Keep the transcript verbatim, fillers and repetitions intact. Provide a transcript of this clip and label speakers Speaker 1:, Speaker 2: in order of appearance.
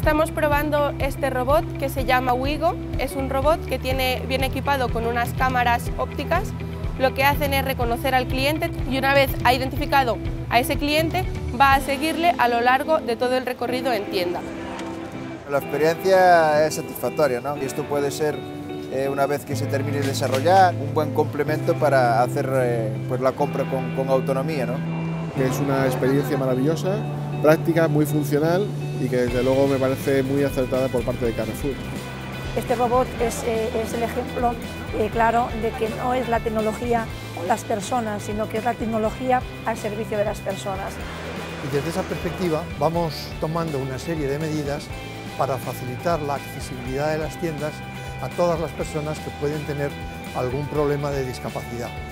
Speaker 1: Estamos probando este robot que se llama Wigo. Es un robot que tiene, viene equipado con unas cámaras ópticas. Lo que hacen es reconocer al cliente y una vez ha identificado a ese cliente va a seguirle a lo largo de todo el recorrido en tienda.
Speaker 2: La experiencia es satisfactoria, ¿no? Y esto puede ser, eh, una vez que se termine de desarrollar, un buen complemento para hacer eh, pues la compra con, con autonomía, ¿no?
Speaker 3: Que es una experiencia maravillosa, práctica, muy funcional y que desde luego me parece muy acertada por parte de Carrefour.
Speaker 4: Este robot es, eh, es el ejemplo eh, claro de que no es la tecnología o las personas, sino que es la tecnología al servicio de las personas.
Speaker 5: Y desde esa perspectiva vamos tomando una serie de medidas para facilitar la accesibilidad de las tiendas a todas las personas que pueden tener algún problema de discapacidad.